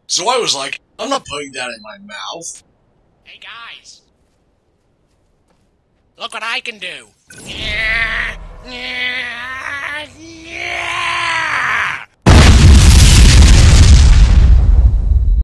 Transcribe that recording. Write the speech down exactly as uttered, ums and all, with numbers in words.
So I was like, I'm not putting that in my mouth. Hey guys! Look what I can do! Yeah!